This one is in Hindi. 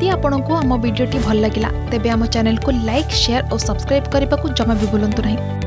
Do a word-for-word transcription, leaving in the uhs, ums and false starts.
जदि आपंक आम भिडी भल लगा तेब आम चैनल को लाइक शेयर और सब्सक्राइब करने को जमा भी भूलु नहीं।